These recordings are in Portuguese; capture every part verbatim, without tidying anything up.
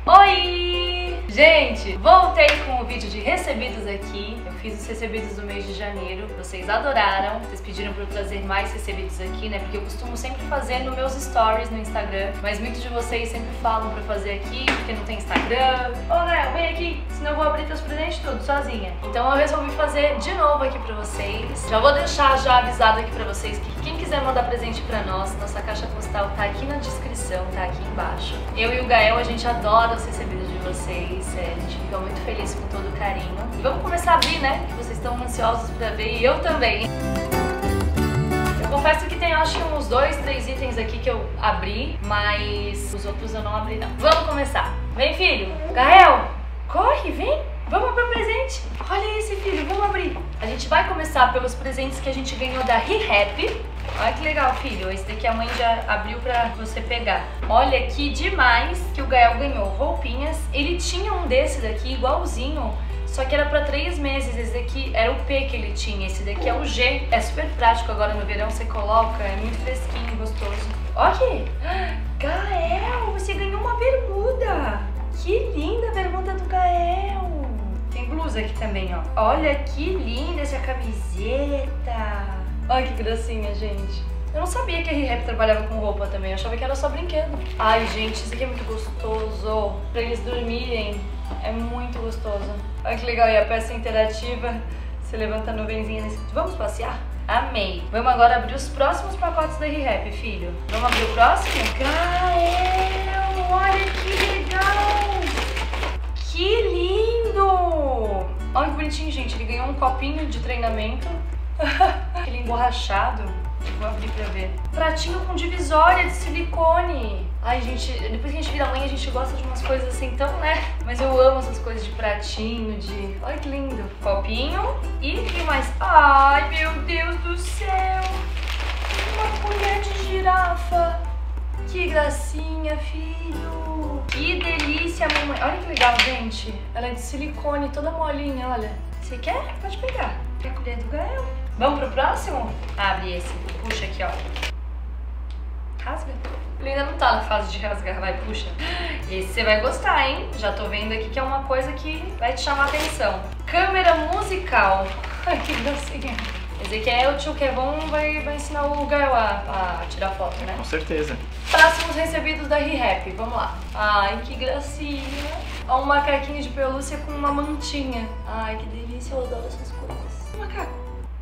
Oi! Gente, voltei com o vídeo de recebidos aqui. Eu fiz os recebidos do mês de janeiro. Vocês adoraram. Vocês pediram pra eu trazer mais recebidos aqui, né? Porque eu costumo sempre fazer nos meus stories no Instagram. Mas muitos de vocês sempre falam pra fazer aqui, porque não tem Instagram. Ô, Gael, vem aqui, senão eu vou abrir teus presentes tudo sozinha. Então eu resolvi fazer de novo aqui pra vocês. Já vou deixar já avisado aqui pra vocês que quem quiser mandar presente pra nós, nossa caixa postal tá aqui na descrição, tá aqui embaixo. Eu e o Gael, a gente adora os recebidos de vocês. É, a gente fica muito feliz com todo o carinho. E vamos começar a abrir, né? Que vocês estão ansiosos pra ver e eu também. Eu confesso que tem, acho que uns dois, três itens aqui que eu abri, mas os outros eu não abri não. Vamos começar. Vem, filho. Gael, corre, vem. Vamos abrir o presente. Olha esse, filho, vamos abrir. A gente vai começar pelos presentes que a gente ganhou da ReHap. Olha que legal, filho. Esse daqui a mãe já abriu pra você pegar. Olha que demais que o Gael ganhou roupinhas. Ele tinha um desse daqui igualzinho, só que era pra três meses. Esse daqui era o P que ele tinha. Esse daqui é o G. É super prático agora no verão. Você coloca, é muito fresquinho e gostoso. Olha aqui. Gael, você ganhou uma bermuda. Que linda a bermuda do Gael. Tem blusa aqui também, ó. Olha que linda essa camiseta. Olha que gracinha, gente. Eu não sabia que a ReHap trabalhava com roupa também. Eu achava que era só brinquedo. Ai, gente, isso aqui é muito gostoso. Pra eles dormirem. É muito gostoso. Olha que legal. E a peça interativa. Você levanta a nuvenzinha nesse... Vamos passear? Amei. Vamos agora abrir os próximos pacotes da ReHap, filho. Vamos abrir o próximo? Gael, olha que legal. Que lindo. Olha que bonitinho, gente. Ele ganhou um copinho de treinamento. Aquele emborrachado. Vou abrir pra ver. Pratinho com divisória de silicone. Ai, gente, depois que a gente vira mãe, a gente gosta de umas coisas assim, então, né? Mas eu amo essas coisas de pratinho, de... Olha que lindo. Copinho. E o que mais? Ai, meu Deus do céu. Uma colher de girafa. Que gracinha, filho. Que delícia, mamãe. Olha que legal, gente. Ela é de silicone, toda molinha, olha. Você quer? Pode pegar. Quer a colher do Gael? Vamos pro próximo? Abre esse. Puxa aqui, ó. Rasga. Ele ainda não tá na fase de rasgar. Vai, puxa. Esse você vai gostar, hein? Já tô vendo aqui que é uma coisa que vai te chamar a atenção. Câmera musical. Ai, que gracinha. Esse aqui é o tio Kevon vai, vai ensinar o Gael a, a tirar foto, né? Com certeza. Próximos recebidos da ReHap. Vamos lá. Ai, que gracinha. Ó, um macaquinho de pelúcia com uma mantinha. Ai, que delícia. Eu adoro essas coisas. Um macaco.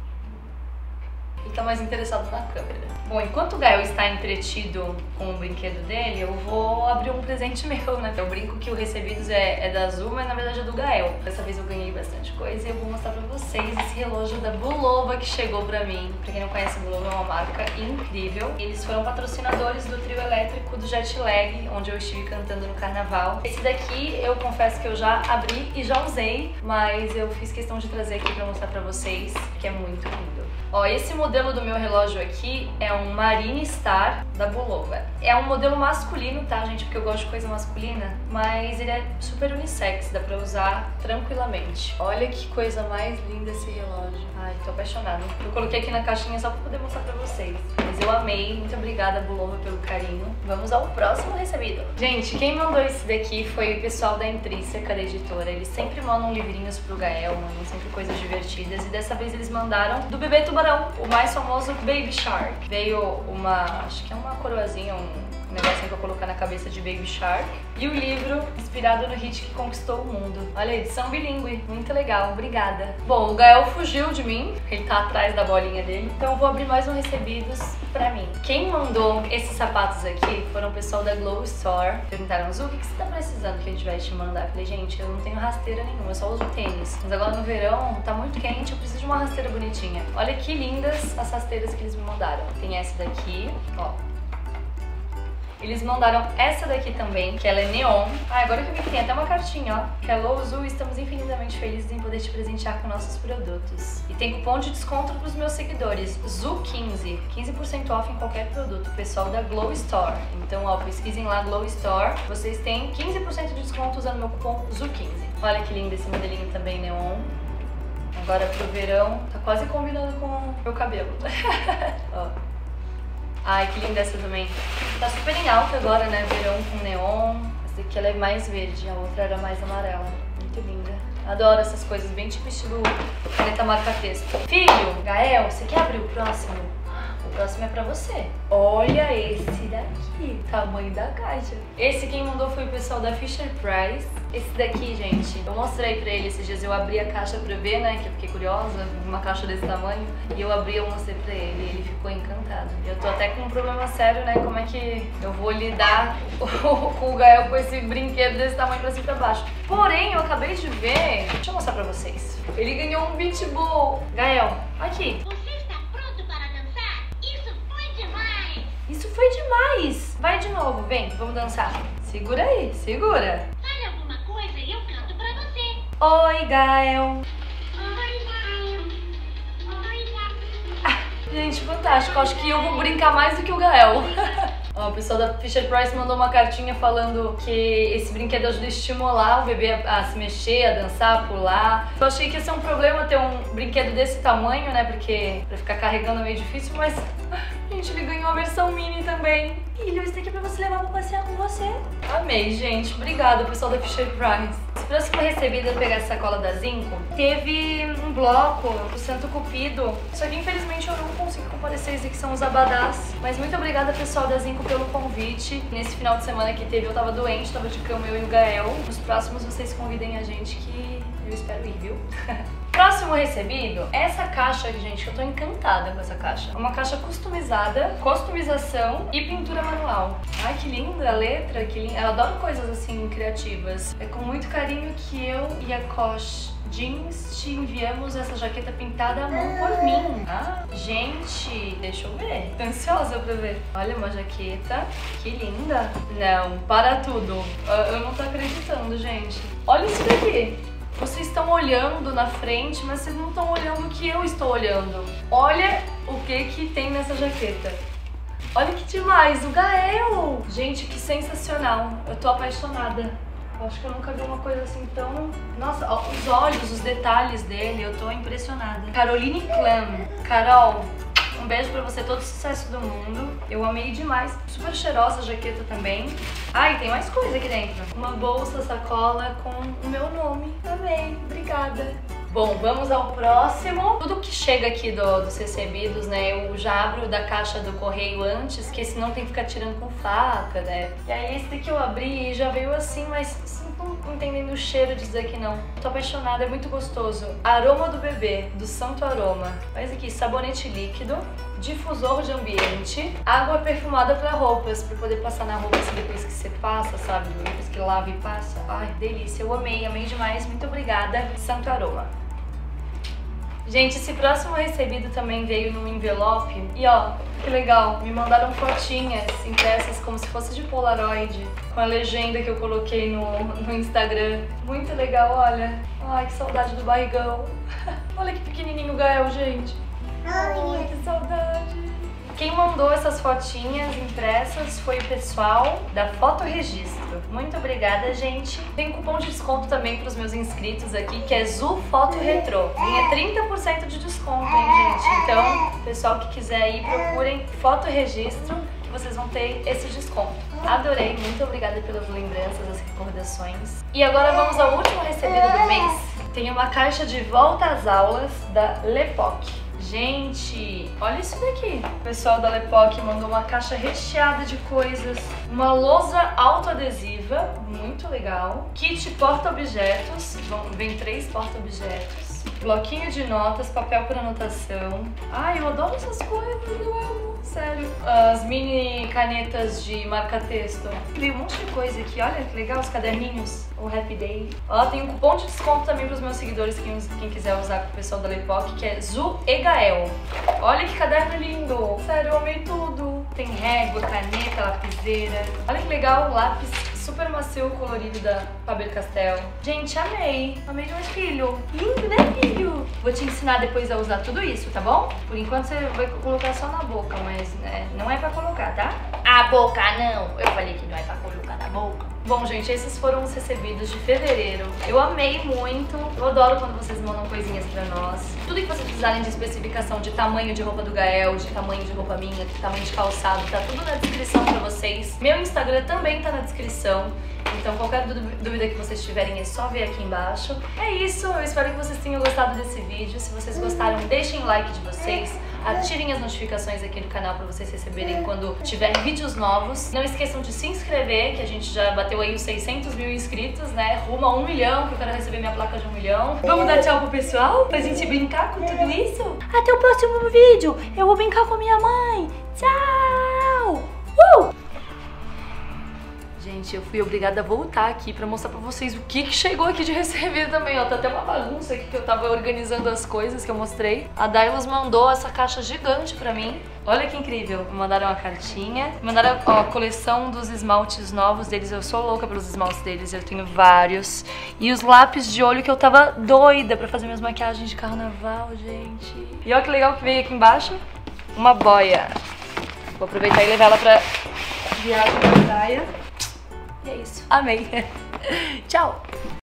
Ele tá mais interessado na câmera. Bom, enquanto o Gael está entretido com o brinquedo dele, eu vou abrir um presente meu, né? Eu brinco que o recebidos é, é da Azul, mas na verdade é do Gael. Dessa vez eu ganhei bastante coisa e eu vou mostrar pra vocês esse relógio da Bulova que chegou pra mim. Pra quem não conhece, a Bulova é uma marca incrível. Eles foram patrocinadores do trio elétrico do Jet Lag, onde eu estive cantando no carnaval. Esse daqui eu confesso que eu já abri e já usei, mas eu fiz questão de trazer aqui pra mostrar pra vocês, que é muito lindo. Ó, esse modelo do meu relógio aqui é um Marine Star da Bulova. É um modelo masculino, tá, gente? Porque eu gosto de coisa masculina, mas ele é super unissex, dá pra usar tranquilamente. Olha que coisa mais linda esse relógio. Ai, tô apaixonada. Eu coloquei aqui na caixinha só pra poder mostrar pra vocês. Mas eu amei. Muito obrigada, Bulova, pelo carinho. Vamos ao próximo recebido. Gente, quem mandou esse daqui foi o pessoal da Intrínseca, da editora. Eles sempre mandam livrinhos pro Gael, mandam sempre coisas divertidas. E dessa vez eles mandaram do Bebê Tubarão, o mais famoso Baby Shark. Veio uma, acho que é uma coroazinha, um negocinho pra colocar na cabeça de Baby Shark. E o livro inspirado no hit que conquistou o mundo. Olha, edição bilíngue, muito legal, obrigada. Bom, o Gael fugiu de mim, ele tá atrás da bolinha dele. Então eu vou abrir mais um recebidos pra mim. Quem mandou esses sapatos aqui foram o pessoal da Glow Store. Perguntaram, Zu, o que você tá precisando que a gente vai te mandar? Eu falei, gente, eu não tenho rasteira nenhuma, eu só uso tênis. Mas agora no verão, tá muito quente, eu preciso de uma rasteira bonitinha. Olha que lindas as rasteiras que eles me mandaram. Tem essa daqui, ó. Eles mandaram essa daqui também, que ela é neon. Ah, agora que eu vi que tem até uma cartinha, ó. Hello, Zu, estamos infinitamente felizes em poder te presentear com nossos produtos. E tem cupom de desconto pros meus seguidores, Zu quinze. quinze por cento off em qualquer produto, pessoal da Glow Store. Então, ó, pesquisem lá Glow Store. Vocês têm quinze por cento de desconto usando meu cupom Zu quinze. Olha que lindo esse modelinho também neon. Agora pro verão, tá quase combinando com o meu cabelo. Ó. Ai, que linda essa também. Tá super em alta agora, né? Verão com neon. Essa aqui ela é mais verde, a outra era mais amarela. Muito linda. Adoro essas coisas, bem tipo estilo caneta marca-texto. Filho, Gael, você quer abrir o próximo? O próximo é pra você. Olha esse daqui, tamanho da caixa. Esse quem mandou foi o pessoal da Fisher Price. Esse daqui, gente, eu mostrei pra ele esses dias, eu abri a caixa pra ver, né, que eu fiquei curiosa, uma caixa desse tamanho, e eu abri, eu mostrei pra ele, e ele ficou encantado. Eu tô até com um problema sério, né, como é que eu vou lidar com o Gael com esse brinquedo desse tamanho pra cima e pra baixo. Porém, eu acabei de ver, deixa eu mostrar pra vocês, ele ganhou um Beach Ball. Gael, aqui. Isso foi demais! Vai de novo, vem, vamos dançar. Segura aí, segura. Fale alguma coisa e eu canto pra você. Oi, Gael. Oi, Gael. Oi, Gael. Ah, gente, fantástico. Acho que eu vou brincar mais do que o Gael. Ó, o pessoal da Fisher Price mandou uma cartinha falando que esse brinquedo ajuda a estimular o bebê a, a se mexer, a dançar, a pular. Eu achei que ia ser um problema ter um brinquedo desse tamanho, né? Porque pra ficar carregando é meio difícil, mas... Gente, ele ganhou a versão mini também. Filho, isso daqui é pra você levar pra passear com você. Amei, gente. Obrigada, pessoal da Fisher Price. Se próxima recebida eu pegar essa sacola da Zinco, teve um bloco do Santo Cupido. Só que infelizmente eu não consigo comparecer, que são os abadás. Mas muito obrigada, pessoal da Zinco, pelo convite. Nesse final de semana que teve, eu tava doente, tava de cama, eu e o Gael. Nos próximos vocês convidem a gente que eu espero ir, viu? Próximo recebido, essa caixa, gente, eu tô encantada com essa caixa. Uma caixa customizada, customização e pintura manual. Ai, que linda a letra, que linda. Eu adoro coisas assim, criativas. É com muito carinho que eu e a Kosh Jeans te enviamos essa jaqueta pintada à mão por mim. Ah, gente, deixa eu ver. Tô ansiosa pra ver. Olha, uma jaqueta. Que linda. Não, para tudo. Eu não tô acreditando, gente. Olha isso daqui. Vocês estão olhando na frente, mas vocês não estão olhando o que eu estou olhando. Olha o que que tem nessa jaqueta. Olha que demais, o Gael! Gente, que sensacional. Eu tô apaixonada. Eu acho que eu nunca vi uma coisa assim tão... Nossa, ó, os olhos, os detalhes dele, eu tô impressionada. Caroline Clam. Carol, um beijo pra você, todo o sucesso do mundo. Eu amei demais. Super cheirosa a jaqueta também. Ah, e tem mais coisa aqui dentro. Uma bolsa, sacola com o meu nome. Amei, obrigada. Bom, vamos ao próximo. Tudo que chega aqui do, dos recebidos, né, eu já abro da caixa do correio antes, que senão tem que ficar tirando com faca, né. E aí esse daqui eu abri e já veio assim, mas não entendendo o cheiro de dizer que não. Tô apaixonada, é muito gostoso. Aroma do bebê, do Santo Aroma. Olha aqui, sabonete líquido, difusor de ambiente, água perfumada para roupas, para poder passar na roupa assim depois que você passa, sabe? Depois que lava e passa. Ai, delícia, eu amei, amei demais. Muito obrigada, Santo Aroma. Gente, esse próximo recebido também veio no envelope. E ó, que legal, me mandaram fotinhas impressas como se fosse de Polaroid, com a legenda que eu coloquei no, no Instagram. Muito legal, olha. Ai, que saudade do barrigão. Olha que pequenininho o Gael, gente. Ai, que saudade. Quem mandou essas fotinhas impressas foi o pessoal da Fotoregistro. Muito obrigada, gente. Tem cupom de desconto também para os meus inscritos aqui, que é Zu Foto Retrô. Tem trinta por cento de desconto, hein, gente? Então, pessoal que quiser ir, procurem Fotoregistro, que vocês vão ter esse desconto. Adorei, muito obrigada pelas lembranças, as recordações. E agora vamos ao último recebido do mês. Tem uma caixa de volta às aulas da Lepoc. Gente, olha isso daqui. O pessoal da Lepoc mandou uma caixa recheada de coisas. Uma lousa autoadesiva, muito legal. Kit porta-objetos, vem três porta-objetos. Bloquinho de notas, papel para anotação. Ai, eu adoro essas coisas, eu amo. Sério. As mini canetas de marca-texto. Veio um monte de coisa aqui, olha que legal, os caderninhos. O Happy Day. Ó, tem um cupom de desconto também para os meus seguidores, quem, quem quiser usar com o pessoal da Lepoc, que é Zu e Gael. Olha que caderno lindo. Sério, eu amei tudo. Tem régua, caneta, lapiseira. Olha que legal, lápis super macio, colorido da Faber-Castell. Gente, amei. Amei demais, filho. Lindo, né, filho? Vou te ensinar depois a usar tudo isso, tá bom? Por enquanto você vai colocar só na boca, mas né, não é pra colocar, tá? A boca não. Eu falei que não é pra colocar na boca. Bom, gente, esses foram os recebidos de fevereiro. Eu amei muito. Eu adoro quando vocês mandam coisinhas pra nós. Tudo que vocês precisarem de especificação de tamanho de roupa do Gael, de tamanho de roupa minha, de tamanho de calçado, tá tudo na descrição pra vocês. Meu Instagram também tá na descrição. Então qualquer dúvida que vocês tiverem é só ver aqui embaixo. É isso, eu espero que vocês tenham gostado desse vídeo. Se vocês gostaram, deixem o like de vocês, ativem as notificações aqui no canal para vocês receberem quando tiver vídeos novos. Não esqueçam de se inscrever, que a gente já bateu aí os seiscentos mil inscritos, né? Rumo a um milhão, que eu quero receber minha placa de um milhão. Vamos dar tchau pro pessoal? Pra gente brincar com tudo isso? Até o próximo vídeo! Eu vou brincar com a minha mãe! Tchau! Uh! Gente, eu fui obrigada a voltar aqui pra mostrar pra vocês o que que chegou aqui de recebido também, ó. Tá até uma bagunça aqui que eu tava organizando as coisas que eu mostrei. A Dailos mandou essa caixa gigante pra mim. Olha que incrível. Me mandaram uma cartinha. Me mandaram, ó, a coleção dos esmaltes novos deles. Eu sou louca pelos esmaltes deles, eu tenho vários. E os lápis de olho que eu tava doida pra fazer minhas maquiagens de carnaval, gente. E olha que legal que veio aqui embaixo. Uma boia. Vou aproveitar e levar ela pra viagem pra praia. E é isso. Amei. Tchau.